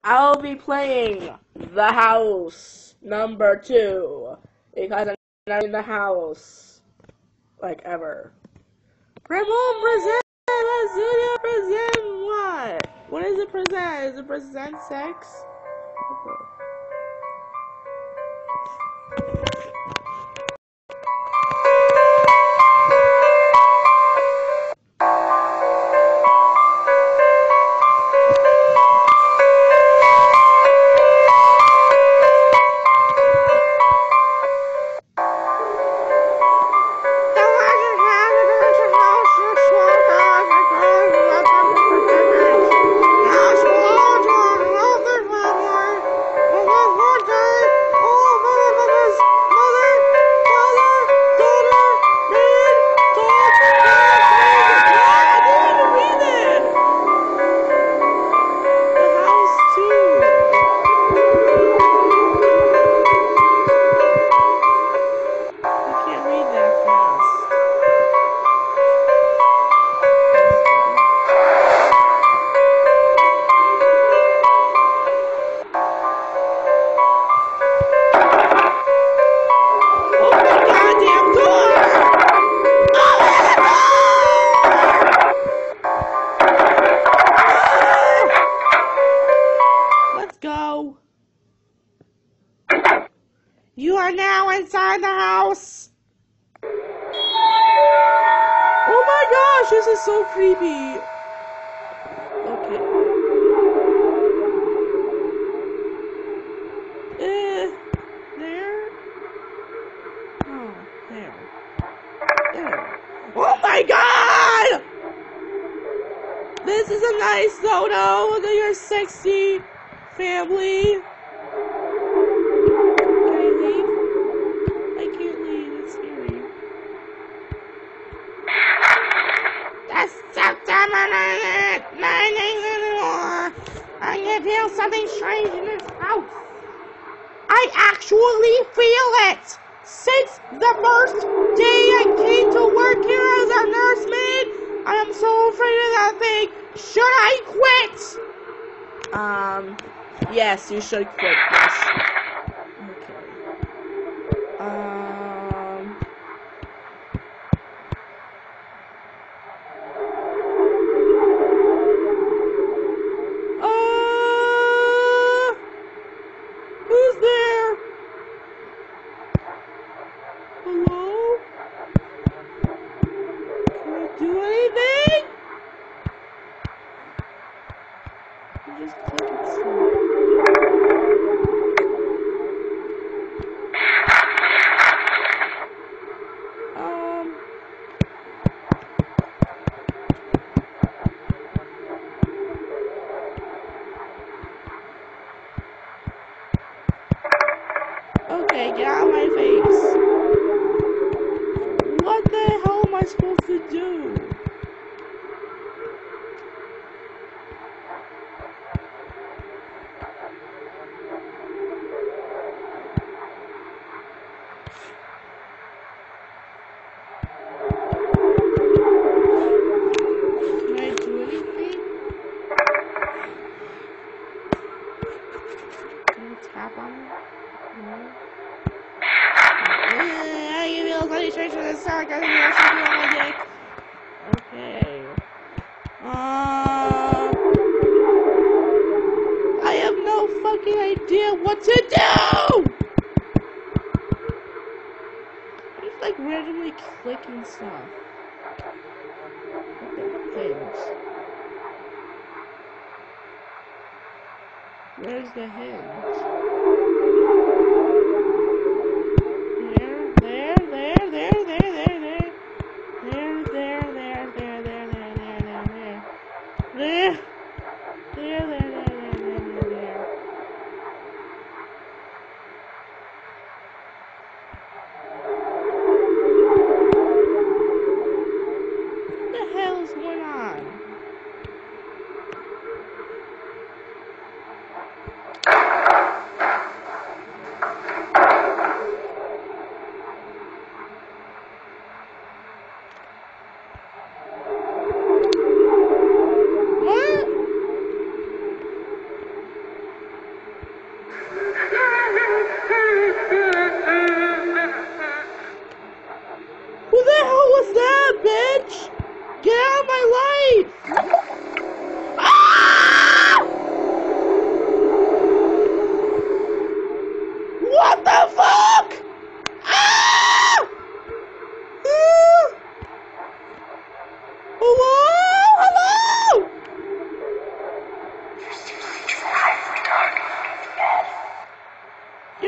I'll be playing The House number 2 because I'm not in the house like ever. Ramon present Azulia present what? What does it present? Does it present sex? You are now inside the house. Oh my gosh, this is so creepy. Okay. There? Oh, there. There. Oh my god! This is a nice photo. Look at your sexy family. I can feel something strange in this house. I actually feel it. Since the first day I came to work here as a nursemaid, I am so afraid of that thing. Should I quit? Yes, you should quit this. Who's there? Hello? Can I do anything? I'm just clicking stuff. Okay, get out of my face. What the hell am I supposed to do? Can I do anything? Can I tap on it? No. I can feel something strange from the stomach. I can feel something on my dick. Okay. I have no fucking idea what to do! I'm just like randomly clicking stuff. Okay, things. Where's the hinge?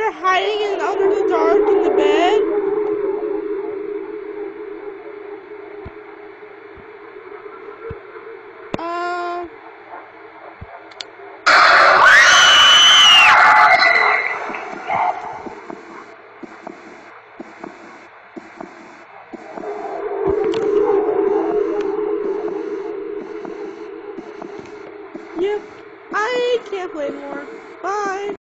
there hiding in under the dark in the bed? Yep, I can't play anymore.